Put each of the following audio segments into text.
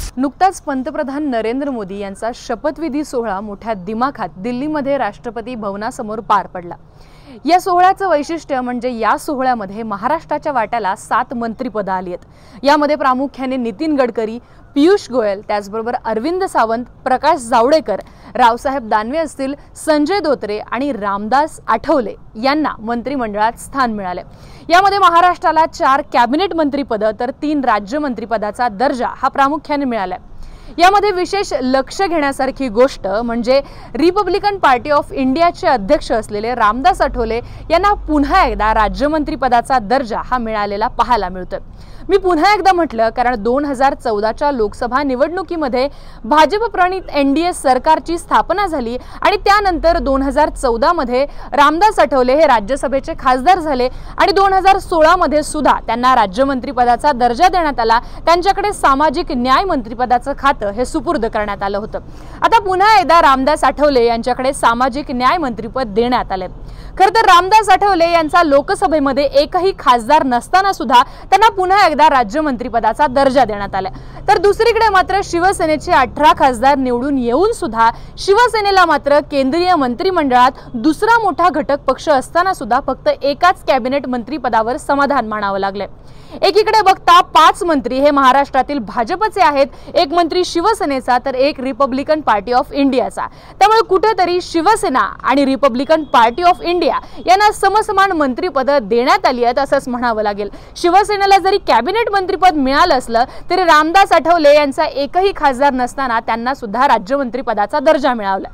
नुकताच पंतप्रधान नरेंद्र मोदी यांचा शपथविधी सोहळा मोठ्या दिमाखात दिल्लीमध्ये राष्ट्रपती भवनासमोर पार पडला। या सोहळ्याचं वैशिष्ट्य म्हणजे या सोहळ्यामध्ये महाराष्ट्राच्या वाट्याला 7 मंत्रिपदं आली आहेत। यामध्ये प्रामुख्याने नितीन गडकरी, पीयूष गोयल, त्याचबरोबर अरविंद सावंत, प्रकाश जावडेकर, रावसाहेब दानवे असतील, संजय धोत्रे आणि रामदास आठवले यांना मंत्रिमंडळात स्थान मिळाले। यामध्ये महाराष्ट्राला 4 कॅबिनेट मंत्रिपदं तर 3 राज्य मंत्रिपदाचा दर्जा हा प्रामुख्याने मिळाला। यामध्ये विशेष लक्ष घेण्यासारखी गोष्ट म्हणजे रिपब्लिकन पार्टी ऑफ इंडियाचे अध्यक्ष असलेले रामदास आठवले यांना पुन्हा एकदा राज्यमंत्रीपदाचा दर्जा हा मिळालेला पाहायला मिळतोय। मी पुन्हा एकदा म्हटलं कारण 2014च्या लोकसभा निवडणुकीमध्ये भाजप प्रणित एनडीए सरकारची स्थापना झाली आणि त्यानंतर 2014 मध्ये रामदास आठवले हे राज्यसभेचे खासदार झाले आणि 2016 मध्ये सुद्धा त्यांना राज्यमंत्रीपदाचा दर्जा देण्यात आला। त्यांच्याकडे सामाजिक न्याय मंत्रिपदाचं खातं हे सुपूर्द करण्यात आलं होतं। आता पुन्हा एकदा रामदास आठवले यांच्याकडे सामाजिक न्याय मंत्रिपद देण्यात आले। खरं तर रामदास आठवले यांचा लोकसभेमध्ये एकही खासदार नसताना सुद्धा त्यांना पुन्हा एकदा राज्यमंत्रीपदाचा दर्जा देण्यात आला। तर दुसरीकडे मात्र शिवसेनेचे 18 खासदार निवडून येऊन सुद्धा शिवसेनेला मात्र केंद्रीय मंत्रिमंडळात दुसरा मोठा घटक पक्ष असताना सुद्धा फक्त एकाच कॅबिनेट मंत्रिपदावर समाधान मानावं लागले। एकीकडे बघता 5 मंत्री हे महाराष्ट्रातील भाजपचे आहेत, एक मंत्री शिवसेनेचा तर एक रिपब्लिकन पार्टी ऑफ इंडियाचा। त्यामुळे कुठेतरी शिवसेना आणि रिपब्लिकन पार्टी ऑफ इंडिया यांना समसमान मंत्रिपद देण्यात आली आहेत असंच म्हणावं लागेल। शिवसेनेला जरी कॅबिनेट मंत्रिपद मिळालं असलं तरी रामदास आठवले यांचा एकही खासदार नसताना त्यांना सुद्धा राज्यमंत्रिपदाचा दर्जा मिळाला।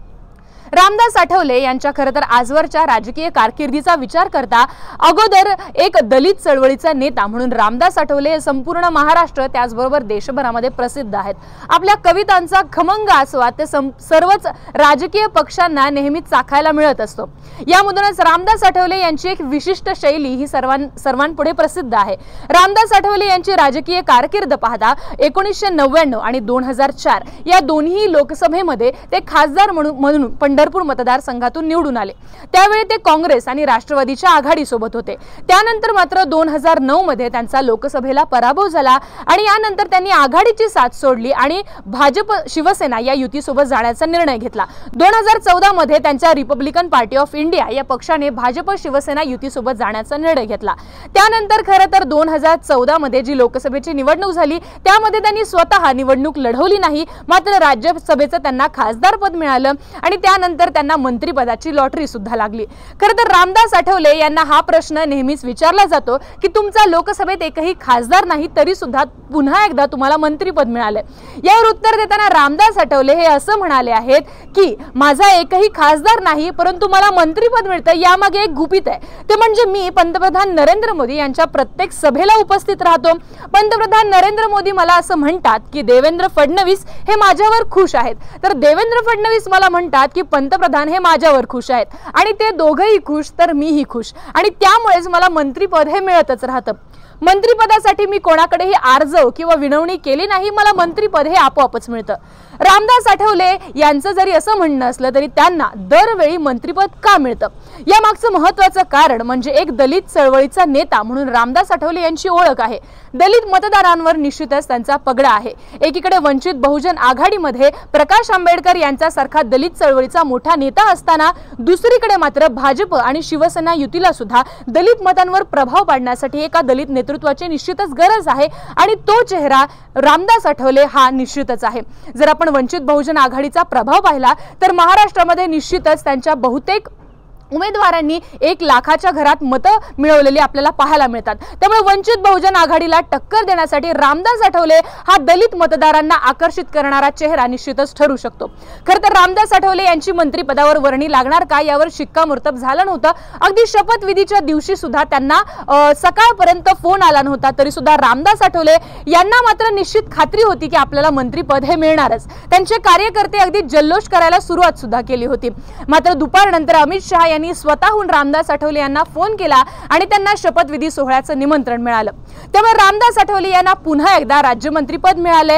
रामदास आठवले यांच्या खरं तर आजवरच्या राजकीय कारकिर्दीचा विचार करता अगोदर एक दलित चळवळीचा नेता म्हणून रामदास आठवले संपूर्ण महाराष्ट्र त्याचबरोबर देशभरामध्ये प्रसिद्ध आहेत। आपल्या कवितांचा खमंग आस्वाद ते सर्वच राजकीय पक्षांना नेहमी चाखायला मिळत असतो। यामधूनच रामदास आठवले यांची एक विशिष्ट शैली ही सर्वांपुढे प्रसिद्ध आहे। रामदास आठवले यांची राजकीय कारकीर्द पाहता 1999 आणि 2004 या दोन्ही लोकसभेमध्ये ते खासदार म्हणून पंढरपूर मतदारसंघातून निवडून आले। त्यावेळी ते काँग्रेस आणि राष्ट्रवादीच्या आघाडी सोबत होते। त्यानंतर मात्र 2009 मध्ये त्यांचा लोकसभेला पराभव झाला आणि यानंतर त्यांनी आघाडीची साथ सोडली आणि भाजप शिवसेना या युतीसोबत जाण्याचा निर्णय घेतला। 2014 मध्ये त्यांच्या रिपब्लिकन पार्टी ऑफ इंडिया या पक्षाने भाजप शिवसेना युतीसोबत जाण्याचा निर्णय घेतला। त्यानंतर खरं तर 2014 मध्ये जी लोकसभेची निवडणूक झाली त्यामध्ये त्यांनी स्वतः निवडणूक लढवली नाही, मात्र राज्यसभेचं त्यांना खासदारपद मिळालं आणि त्यानंतर त्यांना मंत्रिपदाची लॉटरी सुद्धा लागली। खरं तर रामदास आठवले यांना हा प्रश्न नेहमीच विचारला जातो की तुमचा लोकसभेत एकही खासदार नाही तरी सुद्धा पुन्हा एकदा तुम्हाला मंत्रिपद मिळाले। यावर उत्तर देताना रामदास आठवले हे असं म्हणाले आहेत की माझा एकही खासदार नाही परंतु मला मंत्रिपद मिळतं यामागे एक गुपित आहे, ते म्हणजे मी पंतप्रधान नरेंद्र मोदी यांच्या प्रत्येक सभेला उपस्थित राहतो। पंतप्रधान नरेंद्र मोदी मला असं म्हणतात की देवेंद्र फडणवीस हे माझ्यावर खुश आहेत, तर देवेंद्र फडणवीस मला म्हणतात की पंतप्रधान हे माझ्यावर खुश आहेत आणि ते दोघंही खुश तर मीही खुश आणि त्यामुळेच मला मंत्रिपद हे मिळतच राहतं। मंत्रिपदासाठी मी कोणाकडेही आर्जव किंवा विनवणी केली नाही, मला मंत्रिपद हे आपोआपच मिळतं। रामदास आठवले यांचं जरी असं म्हणणं असलं तरी त्यांना दरवेळी मंत्रिपद का मिळतं यामागचं महत्त्वाचं कारण म्हणजे एक दलित चळवळीचा नेता म्हणून रामदास आठवले यांची ओळख आहे। दलित मतदारांवर निश्चितच त्यांचा पगडा आहे। एकीकडे वंचित बहुजन आघाडीमध्ये प्रकाश आंबेडकर यांच्यासारखा दलित चळवळीचा मोठा नेता असताना दुसरीकडे मात्र भाजप आणि शिवसेना युतीला सुद्धा दलित मतांवर प्रभाव पाडण्यासाठी एका दलित नेतृत्वाची निश्चितच गरज आहे आणि तो चेहरा रामदास आठवले हा निश्चितच आहे। जर आपण वंचित बहुजन आघाडीचा प्रभाव पाहिला तर महाराष्ट्रामध्ये निश्चितच त्यांच्या बहुतेक उमेदवारांनी 1 लाखाच्या घरात मतं मिळवलेली आपल्याला पाहायला मिळतात। त्यामुळे वंचित बहुजन आघाडीला टक्कर देण्यासाठी रामदास आठवले हा दलित मतदारांना आकर्षित करणारा चेहरा निश्चितच ठरू शकतो। खरं तर रामदास आठवले यांची मंत्रिपदावर वर्णी लागणार का यावर शिक्कामोर्तब झालं नव्हतं। अगदी शपथविधीच्या दिवशी सुद्धा त्यांना सकाळपर्यंत फोन आला नव्हता, तरी सुद्धा रामदास आठवले यांना मात्र निश्चित खात्री होती की आपल्याला मंत्रिपद हे मिळणारच। त्यांचे कार्यकर्ते अगदी जल्लोष करायला सुरुवात सुद्धा केली होती। मात्र दुपारनंतर अमित शहा यांनी स्वतःहून रामदास आठवले यांना फोन केला आणि त्यांना शपथविधी सोहळ्याचं निमंत्रण मिळालं। त्यामुळे रामदास आठवले यांना पुन्हा एकदा राज्यमंत्रीपद मिळाले।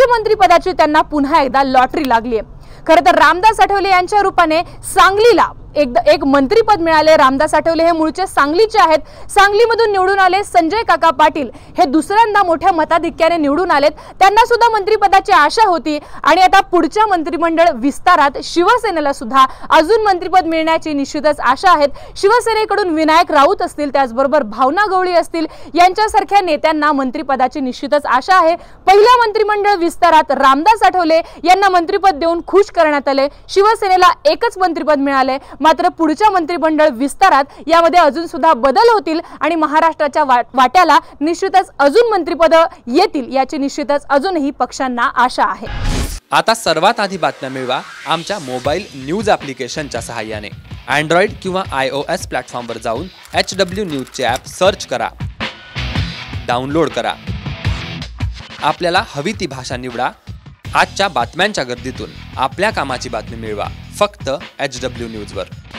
राज्यमंत्रीपदाची त्यांना पुन्हा एकदा लॉटरी लागली। खरं तर रामदास आठवले यांच्या रूपाने सांगलीला एक मंत्रीपद मिळाले। रामदास आठवले हे मूळचे सांगलीचे आहेत। सांगलीमधून निवडून आले। संजय काका पाटील हे दुसऱ्यांदा मोठ्या मताधिक्याने निवडून आलेत। त्यांना सुद्धा मंत्रिपदाची आशा होती आणि आता पुढच्या मंत्रिमंडळ विस्तारात शिवसेनेला सुद्धा अजून मंत्रिपद मिळण्याची निश्चितच आशा आहे। शिवसेनेकडून विनायक राऊत असतील, त्याचबरोबर भावना गवळी असतील, यांच्यासारख्या नेत्यांना मंत्रिपदाची निश्चितच आशा आहे। पहिल्या मंत्रिमंडळ विस्तारात रामदास आठवले यांना मंत्रिपद देऊन खुश करण्यात आले। शिवसेनेला एकच मंत्रिपद मिळाले। मात्र पुढच्या मंत्रिमंडळ विस्तारात यामध्ये अजून सुद्धा बदल होतील आणि महाराष्ट्राच्या वाट्याला निश्चितच अजून मंत्रिपद येतील याची निश्चितच अजूनही पक्षांना आशा आहे। आता सर्वात आधी बातम्या मिळवा आमच्या मोबाईल न्यूज ॲप्लिकेशनच्या सहाय्याने। अँड्रॉइड किंवा iOS प्लॅटफॉर्मवर जाऊन HW न्यूजचे ॲप सर्च करा, डाउनलोड करा, आपल्याला हवी ती भाषा निवडा। आजच्या बातम्यांच्या गर्दीतून आपल्या कामाची बातमी मिळवा फक्त HW न्यूजवर।